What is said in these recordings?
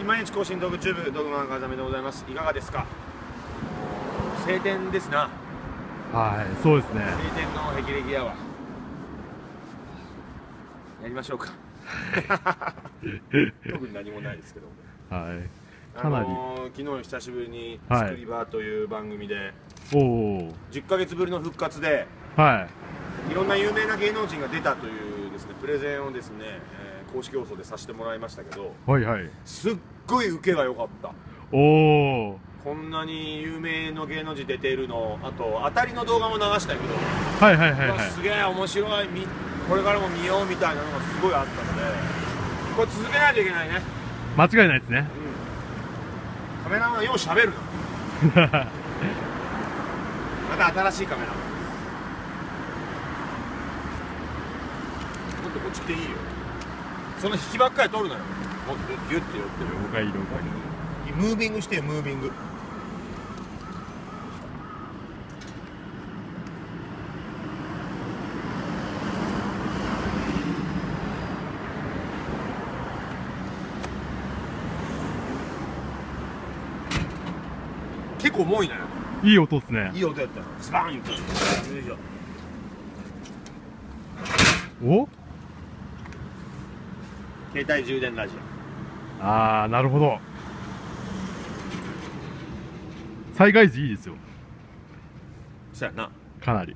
毎日更新動画チューブドグマン風見でございます。いかがですか。晴天ですな。 はい、そうですね。 晴天の霹靂やわ。やりましょうか。特に何もないですけど。 はい。かなり。 昨日久しぶりに作り場という番組で、 おお。 10ヶ月ぶりの復活で、 はい。 いろんな有名な芸能人が出たというですね、プレゼンをですね、公式放送でさせてもらいましたけど、 はいはい。 すっごい受けが良かった。 おお。 こんなに有名の芸能人出ているの、あと当たりの動画も流したけど、 はいはいはいはい。 すげえ面白い、これからも見ようみたいなのがすごいあったので、これ続けないといけないね。 間違いないですね。 カメラマンよう喋るな。また新しいカメラマン。もっとこっち来ていいよ。その引きばっかり撮るなよ。もっとギュッて寄ってる。 了解了解。 ムービングしてよ、ムービング。結構重いね。 いい音っすね。 いい音やったよ。スパーン言ってる。よいしょ。 お？ 携帯充電ラジオ。ああ、なるほど。災害時いいですよ。 そうやな。 かなり。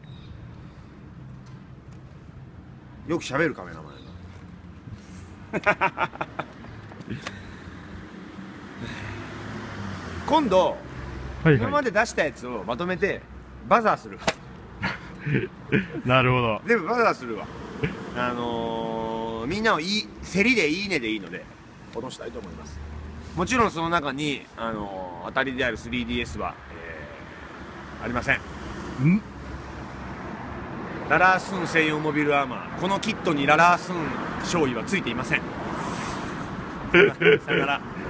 よく喋るカメラマンやな。今度、はいはい、今まで出したやつをまとめてバザーするわ。 なるほど。 全部バザーするわ。みんなを競りでいいねでいいので落としたいと思います。もちろんその中に当たりである 3DS は、ありません。ララースーン専用モビルアーマー、このキットにララースーン勝利はついていません。さよなら。